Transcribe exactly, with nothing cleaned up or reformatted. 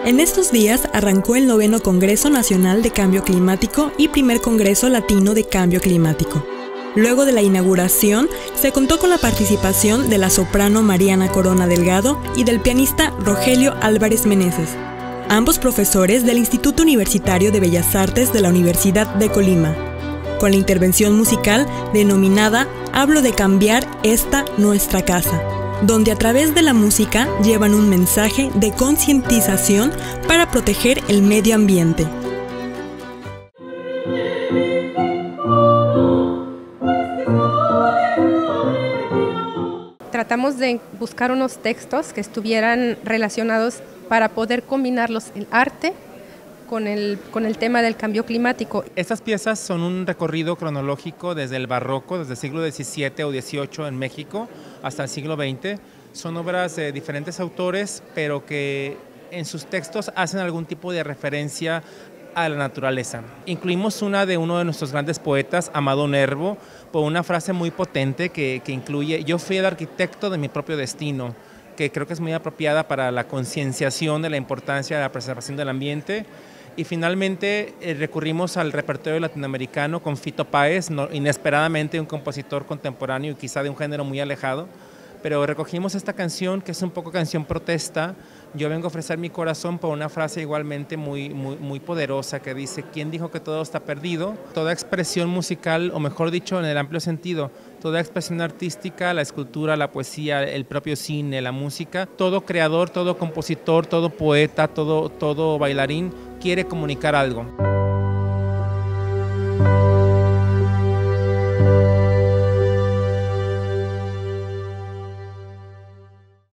En estos días arrancó el noveno Congreso Nacional de Cambio Climático y primer Congreso Latino de Cambio Climático. Luego de la inauguración, se contó con la participación de la soprano Mariana Corona Delgado y del pianista Rogelio Álvarez Meneses, ambos profesores del Instituto Universitario de Bellas Artes de la Universidad de Colima, con la intervención musical denominada Hablo de cambiar esta nuestra casa, donde a través de la música llevan un mensaje de concientización para proteger el medio ambiente. Tratamos de buscar unos textos que estuvieran relacionados para poder combinarlos el arte con el, con el tema del cambio climático. Estas piezas son un recorrido cronológico desde el barroco, desde el siglo diecisiete o dieciocho en México hasta el siglo veinte. Son obras de diferentes autores, pero que en sus textos hacen algún tipo de referencia a la naturaleza. Incluimos una de uno de nuestros grandes poetas, Amado Nervo, por una frase muy potente que, que incluye: yo fui el arquitecto de mi propio destino, que creo que es muy apropiada para la concienciación de la importancia de la preservación del ambiente. Y finalmente eh, recurrimos al repertorio latinoamericano con Fito Páez, no, inesperadamente un compositor contemporáneo y quizá de un género muy alejado, pero recogimos esta canción que es un poco canción protesta. Yo vengo a ofrecer mi corazón por una frase igualmente muy, muy, muy poderosa que dice: ¿quién dijo que todo está perdido? Toda expresión musical, o mejor dicho, en el amplio sentido, toda expresión artística, la escultura, la poesía, el propio cine, la música, todo creador, todo compositor, todo poeta, todo, todo bailarín quiere comunicar algo.